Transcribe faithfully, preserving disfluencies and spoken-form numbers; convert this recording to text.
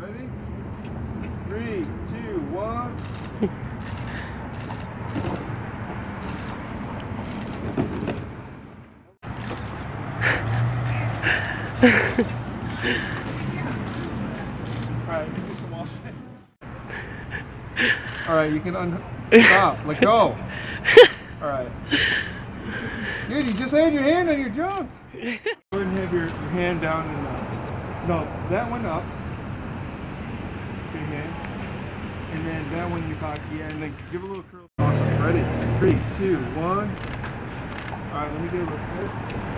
Ready? Three, two, one. Alright, let's do some washing. Alright, you can un stop. Let go. Alright. Dude, you just had your hand on your junk. Go ahead and have your, your hand down and uh, no, that one up. Your hand. And then that one you cock, yeah, and then give a little curl. Awesome. Ready? Three, two, one. Alright, let me get a little bit.